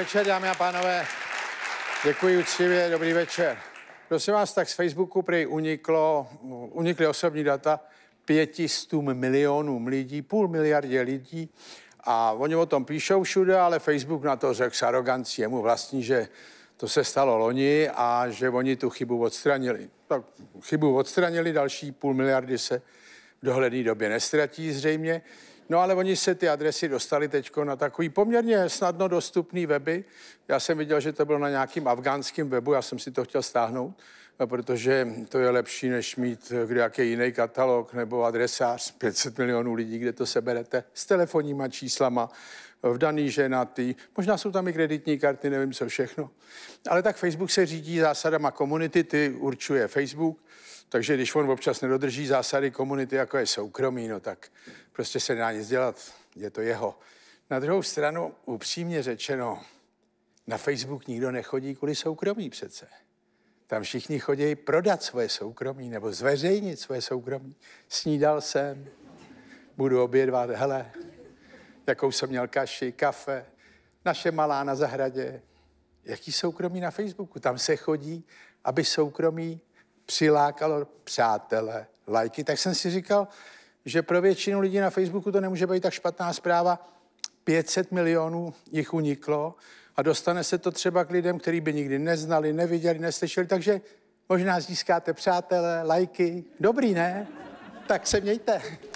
večer, dámy a pánové. Děkuji úctivě, dobrý večer. Prosím vás, tak z Facebooku prý unikly osobní data 500 milionům lidí, 500 miliardě lidí. A oni o tom píšou všude, ale Facebook na to řekl s arogancí jemu vlastní, že to se stalo loni a že oni tu chybu odstranili. Tak chybu odstranili, další 500 miliardy se v dohledné době nestratí zřejmě. No ale oni se ty adresy dostali teď na takový poměrně snadno dostupný weby. Já jsem viděl, že to bylo na nějakým afgánském webu, já jsem si to chtěl stáhnout, protože to je lepší, než mít nějaký jiný katalog nebo adresář 500 milionů lidí, kde to seberete s telefonníma číslama, vdaný, ženatý. Možná jsou tam i kreditní karty, nevím co všechno. Ale tak Facebook se řídí zásadama komunity, ty určuje Facebook. Takže když on občas nedodrží zásady komunity, jako je soukromí, no tak prostě se nedá nic dělat, je to jeho. Na druhou stranu, upřímně řečeno, na Facebook nikdo nechodí kvůli soukromí přece. Tam všichni chodí prodat svoje soukromí nebo zveřejnit svoje soukromí. Snídal jsem, budu obědvat, hele, jakou jsem měl kaši, kafe, naše malá na zahradě. Jaký soukromí na Facebooku? Tam se chodí, aby soukromí přilákalo přátele, lajky. Tak jsem si říkal, že pro většinu lidí na Facebooku to nemůže být tak špatná zpráva. 500 milionů jich uniklo a dostane se to třeba k lidem, který by nikdy neznali, neviděli, neslyšeli, takže možná získáte přátele, lajky. Dobrý, ne? Tak se mějte.